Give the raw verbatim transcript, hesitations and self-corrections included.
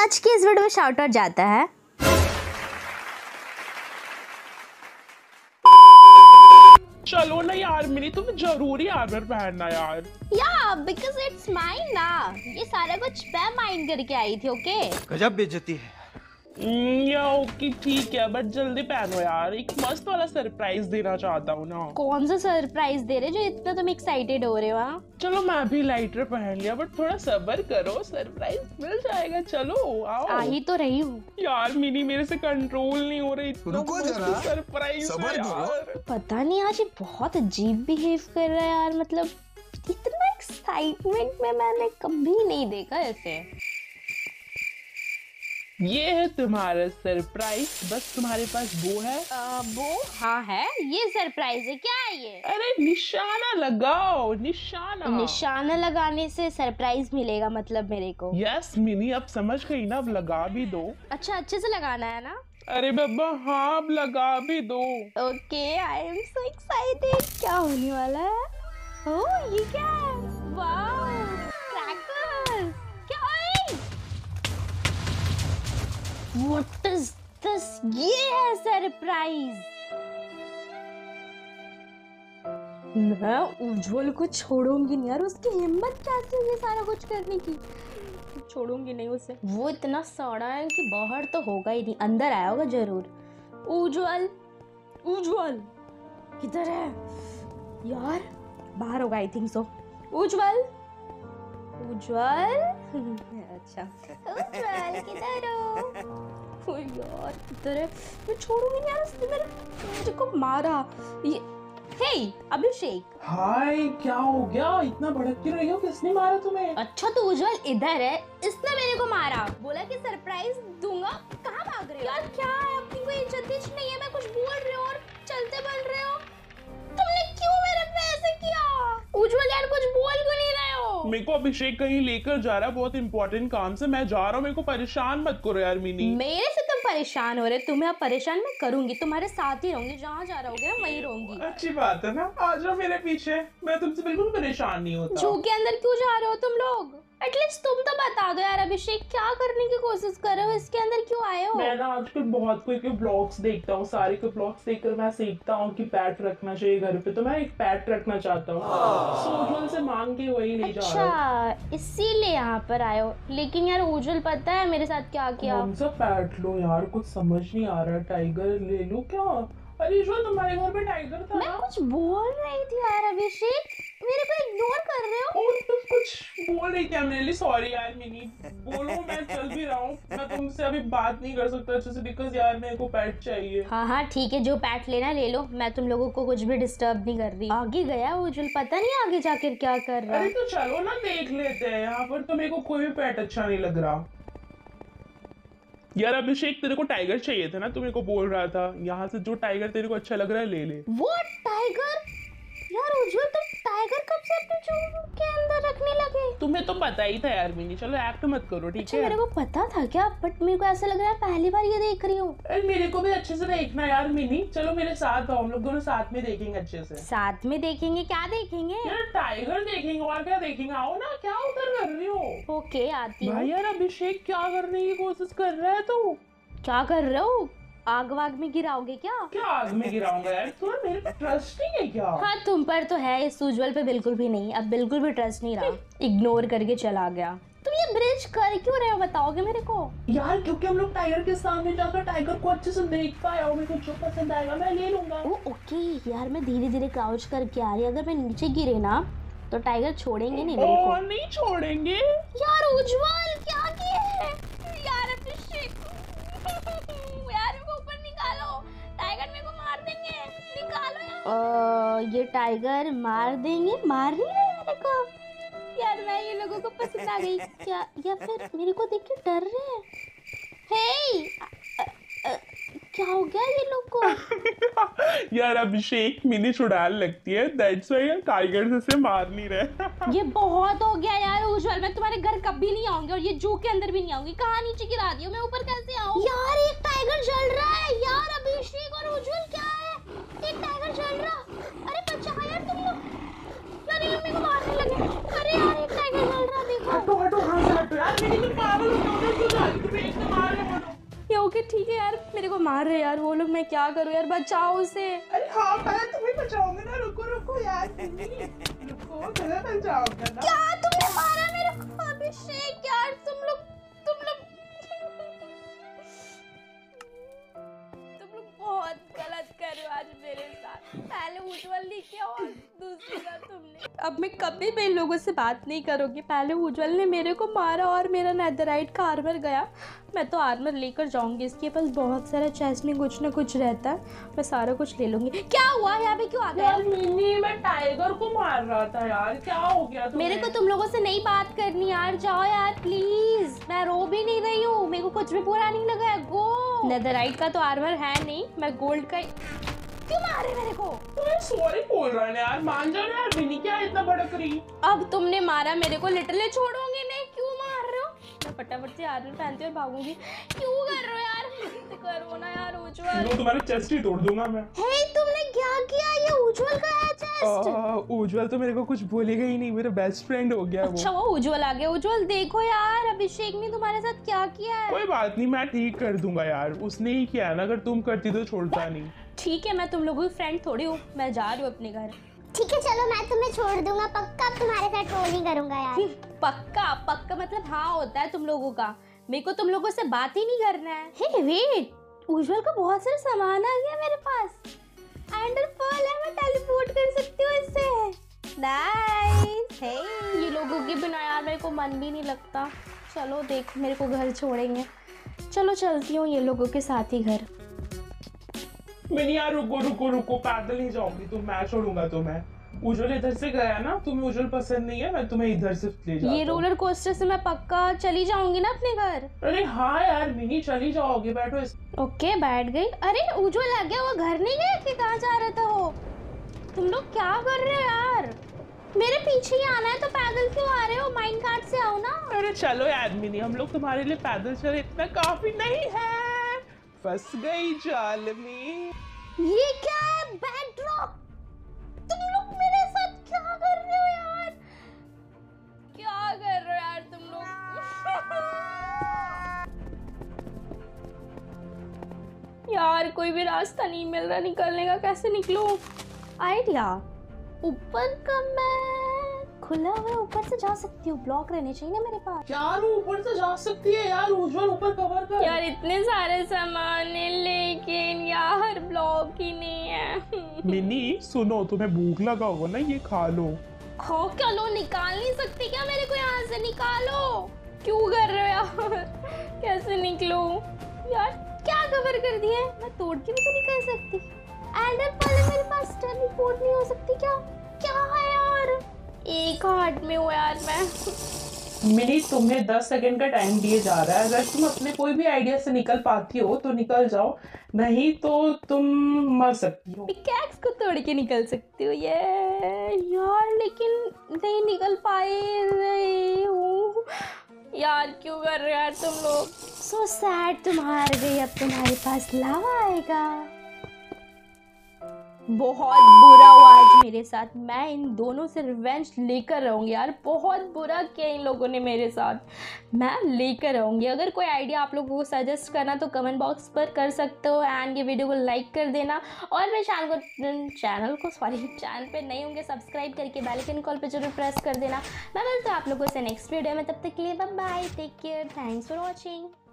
आज की इस वीडियो में शाउट आउट जाता है चलो ना यार मिनी, तुम्हें जरूरी आर्मर पहनना यार। या बिकॉज इट्स माइन ना, ये सारा कुछ मैं माइन करके आई थी। ओके गजब बेइज्जती है। या ओके ठीक है, बट जल्दी पहनो यार, एक मस्त वाला सरप्राइज देना चाहता हूँ ना। कौन सा सरप्राइज दे रहे जो इतना तुम एक्साइटेड हो रहे हो? हाँ चलो मैं भी लाइटर पहन लिया, बट थोड़ा सब्र करो, सरप्राइज मिल जाएगा। चलो आओ। आ ही तो रही हूँ यार मिनी, मेरे से कंट्रोल नहीं हो रही, रुको जरा, सरप्राइज सब्र करो। पता नहीं आज ये बहुत अजीब बिहेव कर रहा है यार, मतलब इतना एक्साइटमेंट में मैंने कभी नहीं देखा ऐसे। ये है तुम्हारा सरप्राइज, बस तुम्हारे पास वो है। आ, वो हाँ है, ये सरप्राइज है। क्या है ये? अरे निशाना लगाओ, निशाना। निशाना लगाने से सरप्राइज मिलेगा मतलब मेरे को? यस मिनी, अब समझ गई ना, अब लगा भी दो। अच्छा अच्छे से लगाना है ना? अरे बब्बा हाँ, अब लगा भी दो। Okay I am so excited. क्या होने वाला है? ओह ये क्या है? Wow crackers. क्या है? What is this? ये है सरप्राइज। मैं उज्जवल को छोड़ूंगी नहीं यार, उसकी हिम्मत कैसे हुई सारा कुछ करने की। छोड़ूंगी नहीं उसे, वो इतना सड़ा है कि बाहर तो होगा ही नहीं, अंदर आया होगा जरूर। उज्जवल, उज्जवल किधर है यार? बाहर होगा आई थिंक सो। उज्जवल, उज्जवल अच्छा उज्जवल किधर हो? ओ यार किधर है? मैं छोड़ूंगी नहीं यार, उसने मेरे मुझे को मारा। ये हे अभिषेक। हाय क्या हो गया, इतना भड़क क्यों रही हो? किसने मारा तुम्हें? अच्छा तो उज्जवल इधर है, इसने मेरे को मारा, बोला कि सरप्राइज दूंगा। कहाँ भाग रहे हो यार? क्या है, अपनी कोई इज्जत नहीं है। मैं कुछ बोल रही हूँ और चलते बन रहे हो। तुमने क्यों मेरे पे ऐसे किया? उज्जवल यार कुछ बोल क्यों नहीं रहे हो? मेरे को अभिषेक कहीं लेकर जा रहा है, बहुत इंपॉर्टेंट काम से, मैं जा रहा हूँ, मेरे को परेशान मत करो यार मिनी। मेरे से तुम परेशान हो रहे, तुम्हें अब परेशान मैं करूंगी, तुम्हारे साथ ही रहूंगी, जहाँ जा रहोगे ना वहीं रहूंगी। अच्छी बात है ना, आ जाओ मेरे पीछे, मैं तुमसे बिल्कुल परेशान नहीं होता। जू के अंदर क्यों जा रहे हो तुम लोग? एटलीस्ट तुम तो बता दो यार अभिषेक, क्या करने की कोशिश कर रहे हो? इसके अंदर क्यों आए हो? मैं ना आजकल बहुत कोई के ब्लॉग्स देखता हूँ, सारे के ब्लॉग्स देखकर मैं सीखता हूँ कि पैट रखना चाहिए घर पे, तो मैं एक पैट रखना चाहता हूँ, सोशल से मांग के वही ले जा रहा हूँ। अच्छा इसीलिए यहाँ पर आए हो। लेकिन यार उज्जवल पता है मेरे साथ क्या किया? कौन सा पैट लो यार, कुछ समझ नहीं आ रहा, टाइगर ले लूं क्या? अरे जो तुम्हारे घर पे टाइगर था मैं ना? कुछ बोल रही थी यार अभिषेक, मेरे को इग्नोर कर रहे हो। और तुम कुछ बोल रही थी, मेरे लिए सॉरी यार मिनी, बोलो मैं चल भी रहा हूँ, मैं तुमसे अभी बात नहीं कर सकता अच्छे से, बिकॉज यार मेरे को पेट चाहिए। हाँ हाँ ठीक है, जो पैट लेना ले लो, मैं तुम लोगों को कुछ भी डिस्टर्ब नहीं कर रही। आगे गया उज्जवल, पता नहीं आगे जाकर क्या कर रहा अरे है। तो चलो ना देख लेते हैं, यहाँ पर तो मेरे को कोई भी पेट अच्छा नहीं लग रहा। यार अभिषेक तेरे को टाइगर चाहिए था ना, तू मेरे को बोल रहा था, यहाँ से जो टाइगर तेरे को अच्छा लग रहा है ले ले। वो टाइगर? यार उज्जवल तुम टाइगर कब से अपने जू के अंदर रखने लगे? तुम्हें तो पता ही था यार मिनी, चलो एक्ट मत करो ठीक अच्छा है। मेरे को पता था क्या, बट मेरे को ऐसा लग रहा है पहली बार ये देख रही हूँ। अरे मेरे को भी अच्छे से देखना यार मिनी, चलो मेरे साथ आओ, हम लोग दोनों साथ में देखेंगे अच्छे से। साथ में देखेंगे? क्या देखेंगे? यार टाइगर देखेंगे और क्या देखेंगे, आओ ना, क्या उधर कर रही हो? ओके आती हूँ। भाई यार अभिषेक क्या करने की कोशिश कर रहा है तू? क्या कर रहे हो? आग वाग में गिराओगे क्या? क्या आग में गिराऊंगा यार, तुम्हें मेरे पे ट्रस्ट नहीं है क्या? हाँ तुम पर तो है, इस उज्जवल पे बिल्कुल भी नहीं, अब बिल्कुल भी ट्रस्ट नहीं रहा, इग्नोर करके चला गया। तुम ये ब्रिज कर क्यों रहे हो बताओगे मेरे को? यार क्योंकि हम लोग टाइगर के सामने जाकर टाइगर को अच्छे से देख पाए, और मेरे को जो पसंद आएगा मैं ले लूंगा। ओ ओके यार, मैं धीरे धीरे क्राउच करके आ रही, अगर मैं नीचे गिरे ना तो टाइगर छोड़ेंगे नहीं मेरे को। और नहीं छोड़ेंगे यार उज्जवल क्या किए है यार? अभिषेक यार मेरे को ऊपर निकालो, टाइगर मेरे को मार देंगे, निकालो यार। uh, ये टाइगर मार देंगे? मार नहीं रहे मेरे को यार, मैं ये लोगों को पसंद आ गई क्या, या फिर मेरे को देख के डर रहे हैं? हे अ- अ- क्या हो गया ये लोग को? यार अभिषेक मिनी चुड़ैल लगती है, दैट्स व्हाई यार टाइगर से, से मार नहीं रहे। ये बहुत हो गया यार उज्जवल, मैं तुम्हारे घर कभी नहीं आऊंगी और ये जू के अंदर भी नहीं आऊंगी। कहाँ नीचे गिरा दियो, मैं ऊपर कैसे आऊं? यार एक टाइगर जल रहा है यार अभिषेक और उज्जवल, क्या है? एक टाइगर जल रहा, अरे बचाओ यार तुम लोग, यार ये मेरे को मारने लगे। अरे यार एक टाइगर जल रहा, देखो। हटो हटो, हाँ से हटो यार, मेरी तो पागल हो गई, क्यों जा रही तुम्हें एक तो मार रहे बोलो। ये ओके ठीक है यार, मेरे को मार रहे यार वो लोग, मैं क्या करूँ यार, बचाओ उसे। अरे हाँ मैं तुम्हें बचाऊंगा ना, रुको रुको यार, रुको तुम्हें बचाऊंगा ना। क्या तुमने मारा मेरे को अभिषेक यार, तुम लोग तुम लोग तुम लोग बहुत गलत कर रहे हो आज मेरे साथ। पहले उज्जवल ने किया और दूसरी बार तुमने। अब मैं कभी भी इन लोगों से बात नहीं करूँगी। पहले उज्जवल ने मेरे को मारा और मेरा नेदरराइट का आर्मर गया। मैं तो आर्मर लेकर जाऊंगी, इसके पास बहुत सारा चेस्ट में कुछ ना कुछ रहता है, मैं सारा कुछ ले लूंगी। क्या हुआ यहाँ पे, क्यों आ गया? यार मिनी मैं टाइगर को मार रहा था यार, क्या हो गया तुम्हें? मेरे को तुम लोगों से नहीं बात करनी यार, जाओ यार प्लीज। मैं रो भी नहीं रही हूँ, मेरे को कुछ भी बुरा नहीं लगा है। गो। नेदरराइट का तो आर्मर है नहीं, मैं गोल्ड का। क्यों मारे मेरे को? तुम्हें सॉरी बोल रहा है यार, मान जाओ यार, मिनी क्या इतना भड़क रही? अब तुमने मारा मेरे को, लिटरली छोड़ोगे नहीं, क्यों मार रहे हो? मैं फटाफट से आर्मर पहनती और भागूंगी। क्यों कर रहे हो यार? मत करो ना यार उज्जवल। लो तुम्हारा चेस्ट ही तोड़ दूंगा मैं। हे तुमने क्या किया? ये उज्जवल का है चेस्ट। उज्जवल तो मेरे को कुछ बोलेगा ही नहीं, मेरा बेस्ट फ्रेंड हो गया अच्छा वो उज्जवल आ गया। उज्जवल देखो यार अभिषेक ने तुम्हारे साथ क्या किया है। कोई बात नहीं, मैं ठीक कर दूंगा यार, उसने ही किया ना, अगर तुम करती तो छोड़ता नहीं। ठीक है, मैं तुम लोगों की फ्रेंड थोड़ी हूँ, मैं जा रही हूँ अपने घर। ठीक है चलो, मैं तुम्हें छोड़ दूंगा, पक्का अब तुम्हारे साथ ट्रोल नहीं करूंगा यार। पक्का पक्का मतलब हाँ होता है तुम लोगों का, मेरे को तुम लोगों से बात ही नहीं करना है। हे वेट, उज्जवल का बहुत सारा सामान आ गया मेरे पास। एंडर पर्ल है, मैं टेलीपोर्ट कर सकती हूँ इससे। नाइस। हे ये लोगों के बिना यार मेरे को मन भी नहीं लगता। चलो देख, मेरे को घर छोड़ेंगे, चलो चलती हूँ ये लोगों के साथ ही घर। मैंने यार रुको रुको रुको, पैदल नहीं जाऊंगी तुम, मैं छोड़ूंगा तुम्हें। उज्जवल इधर से गया ना, तुम्हें उज्जवल पसंद नहीं है, मैं तुम्हें इधर से ले जाता ये रोलर कोस्टर से मैं पक्का चली जाऊंगी ना अपने घर। अरे हाँ यार मिनी, चली जाओगे, बैठो इस। ओके बैठ गई। अरे उज्जवल आ गया, वो घर नहीं गया कि कहाँ जा रहा था वो? तुम लोग क्या कर रहे हो यार? मेरे पीछे ही आना है तो पैदल क्यों आ रहे हो? माइंड कार्ट से आओ ना। अरे चलो यार मिनी, हम लोग तुम्हारे लिए पैदल चले, इतना काफी नहीं है। फंस गई जाल में। ये क्या है? बैकड्रॉप। तुम लोग मेरे साथ क्या कर रहे हो यार? क्या कर रहे हो यार तुम लोग? यार कोई भी रास्ता नहीं मिल रहा निकलने का, कैसे निकलूं? आइडिया, ऊपर का मैं खुला हुआ ऊपर से जा सकती हूँ, ब्लॉक रहने चाहिए ना मेरे पास। यार ऊपर से जा सकती है यार, उज्जवल ऊपर कवर कर। यार इतने सारे सामान है लेकिन यार ब्लॉक ही नहीं है। मिनी सुनो, तुम्हें भूख लगा होगा ना, ये खा लो। खो क्या लो? निकाल नहीं सकती क्या मेरे को यहाँ से? निकालो। क्यों कर रहे हो यार? कैसे निकलूं? यार क्या कवर कर दिए? मैं तोड़ के भी तो निकल सकती। एंडर पर्ल मेरे पास टेलीपोर्ट नहीं हो सकती क्या? क्या है यार? एक हार्ट में हूँ यार मैं। मिनी तुम्हें दस सेकंड का टाइम दिए जा रहा है, अगर तुम अपने कोई भी आइडिया से निकल पाती हो तो निकल जाओ, नहीं तो तुम मर सकती हो। पिकैक्स को तोड़ के निकल सकती हूँ ये यार, लेकिन नहीं निकल पाए रही हूँ यार। क्यों कर रहे हो यार तुम लोग? सो सैड, तुम हार गई, अब तुम्हारे पास लावा आएगा। बहुत बुरा हुआ आज मेरे साथ, मैं इन दोनों से रिवेंज लेकर रहूँगी यार। बहुत बुरा किया इन लोगों ने मेरे साथ, मैं लेकर रहूँगी। अगर कोई आइडिया आप लोगों को सजेस्ट करना तो कमेंट बॉक्स पर कर सकते हो, एंड ये वीडियो को लाइक कर देना और मेरे चैनल को चैनल को सॉरी चैनल पे नहीं होंगे सब्सक्राइब करके बेल आइकन कॉल पे जरूर प्रेस कर देना। मैं मिलता हूँ आप लोगों से नेक्स्ट वीडियो में, तब तक के लिए bye bye, take care, thanks for watching.